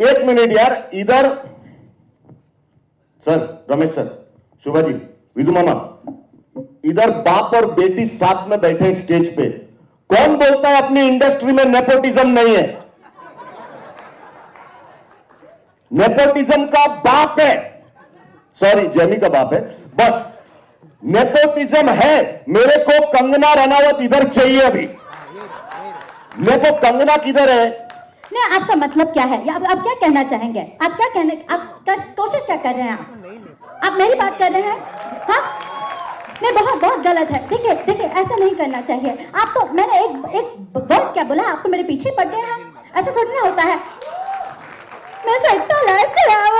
एक मिनट यार, इधर सर, रमेश सर, शुभा जी, विजू मामा, इधर बाप और बेटी साथ में बैठे स्टेज पे। कौन बोलता है अपनी इंडस्ट्री में नेपोटिज्म नहीं है? नेपोटिज्म का बाप है, सॉरी जेमी का बाप है, बट नेपोटिज्म है। मेरे को कंगना रनावत इधर चाहिए अभी। मेरे को कंगना किधर है? नहीं, आपका मतलब क्या है? आप क्या कहना चाहेंगे? आप क्या कहने, कोशिश क्या कर रहे हैं आप मेरी बात कर रहे हैं? हाँ, नहीं, बहुत गलत है। देखिए, ऐसा नहीं करना चाहिए। आप तो, मैंने एक वर्ड क्या बोला, आप तो मेरे पीछे पड़ गए हैं। ऐसा थोड़ी ना होता है। मैं तो इतना life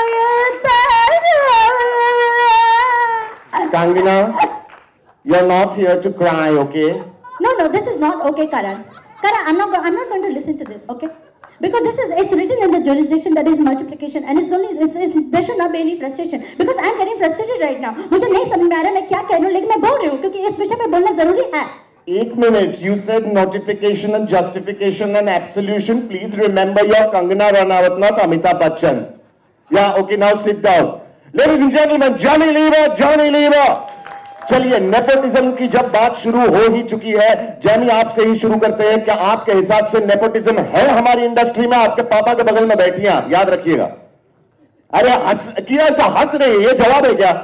Kangana, you're not here to cry, okay? No, this is not okay, Karan. I'm not going to listen to this, okay? Because it's written in the jurisdiction that is multiplication, and there should not be any frustration. Because I'm getting frustrated right now. मुझे नहीं समझ में आ रहा मैं क्या कह रही हूँ, लेकिन मैं बोल रही हूँ क्योंकि इस विषय पे बोलना जरूरी है। एक minute, you said notification and justification and absolution. Please remember you're Kangana Ranaut, not Amitabh Bachchan. Yeah, okay, now sit down. Ladies and gentlemen, Johnny Lever. चलिए, नेपोटिज्म की जब बात शुरू हो ही चुकी है, जैनी आपसे ही शुरू करते हैं। क्या आपके हिसाब से नेपोटिज्म है हमारी इंडस्ट्री में? आपके पापा के बगल में बैठी हैं आप, याद रखिएगा। अरे हंस रही है, ये जवाब है क्या?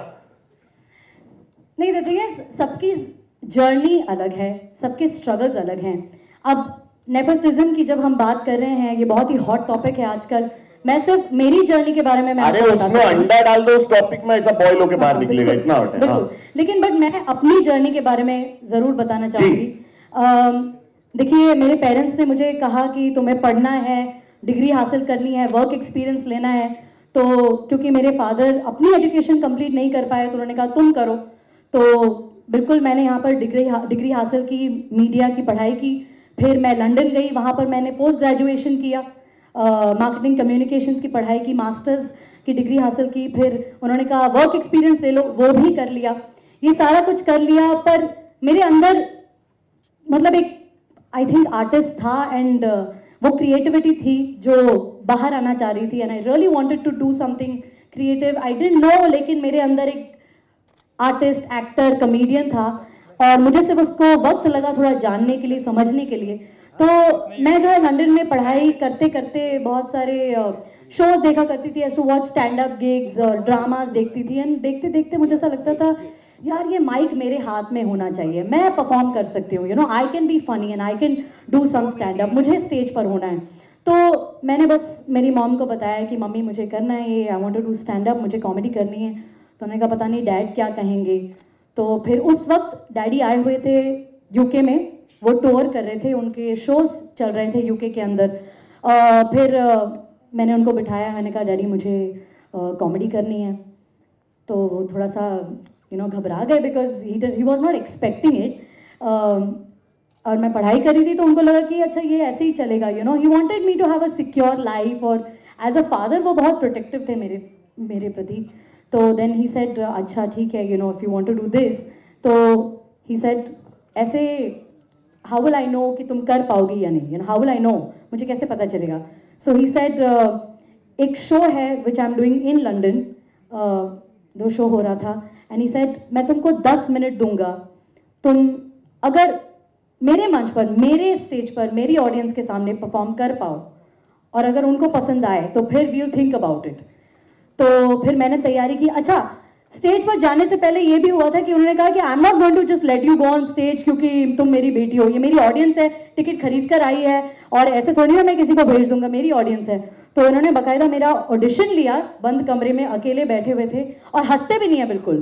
नहीं, देखिए, सबकी जर्नी अलग है, सबके स्ट्रगल्स अलग हैं। अब नेपोटिज्म की जब हम बात कर रहे हैं, ये बहुत ही हॉट टॉपिक है आजकल। मैं सिर्फ मेरी जर्नी के बारे में अरे उसमें अंडा डाल दो, उस टॉपिक में ऐसा बॉयल होकर बाहर निकलेगा, इतना हॉट है। बिल्कुल, लेकिन बट मैं अपनी जर्नी के बारे में जरूर बताना चाहूंगी। देखिए, मेरे पेरेंट्स ने मुझे कहा कि तुम्हें पढ़ना है, डिग्री हासिल करनी है, वर्क एक्सपीरियंस लेना है। तो क्योंकि मेरे फादर अपनी एजुकेशन कंप्लीट नहीं कर पाए, तो उन्होंने कहा तुम करो। तो बिल्कुल मैंने यहाँ पर डिग्री हासिल की, मीडिया की पढ़ाई की। फिर मैं लंदन गई, वहाँ पर मैंने पोस्ट ग्रेजुएशन किया, मार्केटिंग कम्युनिकेशंस की पढ़ाई की, मास्टर्स की डिग्री हासिल की। फिर उन्होंने कहा वर्क एक्सपीरियंस ले लो, वो भी कर लिया। ये सारा कुछ कर लिया, पर मेरे अंदर मतलब एक आई थिंक आर्टिस्ट था, एंड वो क्रिएटिविटी थी जो बाहर आना चाह रही थी। And I really wanted to do something creative. I didn't know, लेकिन मेरे अंदर एक आर्टिस्ट, एक्टर, कॉमेडियन था, और मुझे सिर्फ उसको वक्त लगा थोड़ा जानने के लिए, समझने के लिए। तो मैं जो है लंदन में पढ़ाई करते करते बहुत सारे शोज देखा करती थी, to watch stand up gigs और ड्रामास देखती थी। एंड देखते देखते मुझे ऐसा लगता था, यार ये माइक मेरे हाथ में होना चाहिए, मैं परफॉर्म कर सकती हूँ, I can be funny and I can do some stand up, मुझे स्टेज पर होना है। तो मैंने बस मेरी मॉम को बताया कि मम्मी मुझे करना है ये, I want to do stand up, मुझे कॉमेडी करनी है। तो उन्होंने कहा पता नहीं डैड क्या कहेंगे। तो फिर उस वक्त डैडी आए हुए थे यूके में, वो टूर कर रहे थे, उनके शोज चल रहे थे यूके के अंदर। फिर मैंने उनको बिठाया, मैंने कहा डैडी मुझे कॉमेडी करनी है। तो वो थोड़ा सा घबरा गए, because he was not expecting it. और मैं पढ़ाई कर रही थी, तो उनको लगा कि अच्छा ये ऐसे ही चलेगा, he wanted me to have a secure life. और एज अ फादर वो बहुत प्रोटेक्टिव थे मेरे प्रति। तो देन ही सेड अच्छा ठीक है, if you want to do this. तो ही सेड ऐसे हाउ विल आई नो कि तुम कर पाओगी या नहीं, हाउ विल आई नो, मुझे कैसे पता चलेगा। सो ही सेड एक शो है which I am doing in London, 2 show हो रहा था। एंड ही सेड मैं तुमको 10 मिनट दूंगा, तुम अगर मेरे मंच पर, मेरे स्टेज पर, मेरी ऑडियंस के सामने परफॉर्म कर पाओ, और अगर उनको पसंद आए तो फिर वील थिंक अबाउट इट। तो फिर मैंने तैयारी की। अच्छा, स्टेज पर जाने से पहले ये भी हुआ था कि उन्होंने कहा कि I am not going to just let you go on stage, क्योंकि तुम मेरी बेटी हो, ये मेरी ऑडियंस है, टिकट खरीद कर आई है, और ऐसे थोड़ी ना मैं किसी को भेज दूंगा, मेरी ऑडियंस है। तो उन्होंने बाकायदा मेरा ऑडिशन लिया, बंद कमरे में अकेले बैठे हुए थे, और हंसते भी नहीं है बिल्कुल।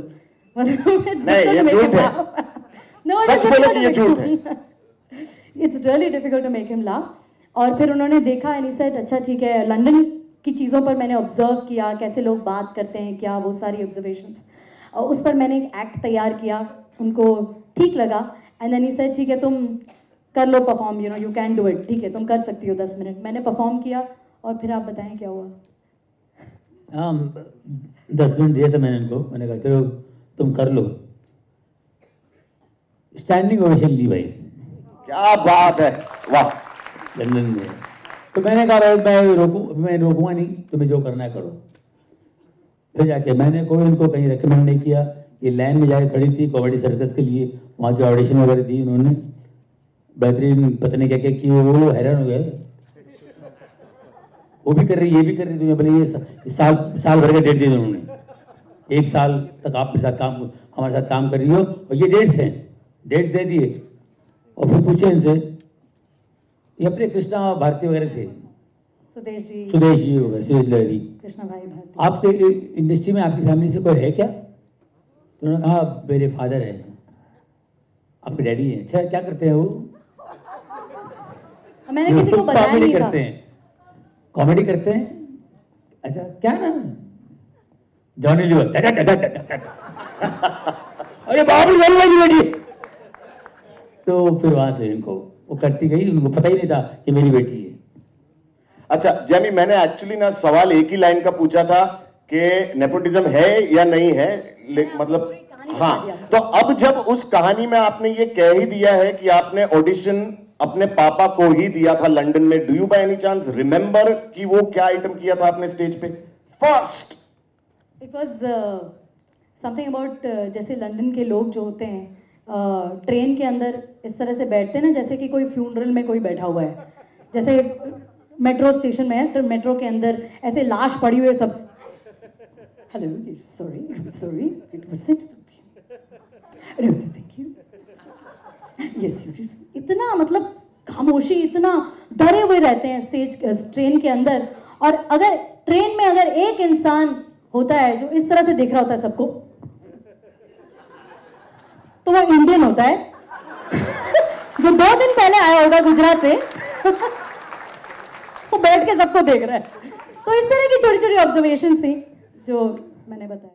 It's really difficult to make him laugh. और फिर उन्होंने देखा एंड ही सेड अच्छा ठीक है। लंदन की चीज़ों पर मैंने ऑब्जर्व किया, कैसे लोग बात करते हैं, क्या वो सारी ऑब्जर्वेशंस, और उस पर मैंने एक एक्ट तैयार किया, उनको ठीक लगा। एंड देन ही सेड ठीक है तुम कर लो perform, you can do it, ठीक है तुम कर सकती हो 10 मिनट। मैंने परफॉर्म किया, और फिर आप बताएं क्या हुआ। हाँ, 10 मिनट दिए थे मैंने उनको, मैंने कहा चलो तुम कर लो। स्टैंडिंग ओवेशन ली भाई। क्या बात है, वाह। लंदन में तो मैंने कहा मैं रोकूंगा नहीं, तुम्हें जो करना है करो। फिर जाके मैंने कोई उनको कहीं रेकमेंड नहीं किया। ये लाइन में जाके खड़ी थी कॉमेडी सर्कस के लिए, वहाँ की ऑडिशन वगैरह दी उन्होंने, बेहतरीन पता नहीं क्या क्या की, वो हैरान हो गए, वो भी कर रही ये भी कर रही। तुम्हें बोले ये साल भर का डेट दे उन्होंने, 1 साल तक आप हमारे साथ काम कर रही हो, और ये डेट्स हैं, डेट्स दे दिए। और फिर पूछे इनसे, ये अपने कृष्णा भारती वगैरह थे, सुदेश जी हो गए, सुदेश लहरी, कृष्णा भाई भारती। आपके इंडस्ट्री में आपकी फैमिली से कोई है क्या? तो उन्होंने कहा मेरे फादर है, आपके डैडी हैं। अच्छा, क्या करते हैं वो? मैंने किसी को बताया नहीं था। करते हैं, कॉमेडी करते हैं। अच्छा, क्या नाम है? Johnny Lever. अरे बाप रे, मेरी बेटी। तो फिर वहां से इनको वो करती गई, उनको पता ही नहीं था कि मेरी बेटी है। अच्छा जैमी, मैंने एक्चुअली ना सवाल एक ही लाइन का पूछा था कि नेपोटिज्म है या नहीं है, मतलब हाँ, तो अब जब उस कहानी में आपने ये कह ही दिया है कि आपने ऑडिशन अपने पापा को ही दिया था लंदन में, do you by any chance remember कि वो क्या आइटम किया था आपने स्टेज पे first? It was something about, जैसे लंदन के लोग जो होते हैं ट्रेन के अंदर इस तरह से बैठते हैं ना, जैसे कि कोई फ्यूनरल में कोई बैठा हुआ है, जैसे मेट्रो स्टेशन में है तो मेट्रो के अंदर ऐसे लाश पड़ी हुई है सब, hello sorry it was thank you yes, इतना मतलब खामोशी, इतना डरे हुए रहते हैं ट्रेन के अंदर। और अगर ट्रेन में अगर एक इंसान होता है जो इस तरह से देख रहा होता है सबको, तो वो इंडियन होता है जो 2 दिन पहले आया होगा गुजरात से वो बैठ के सबको देख रहा है। तो इस तरह की छोटी छोटी ऑब्जर्वेशंस थी जो मैंने बताया।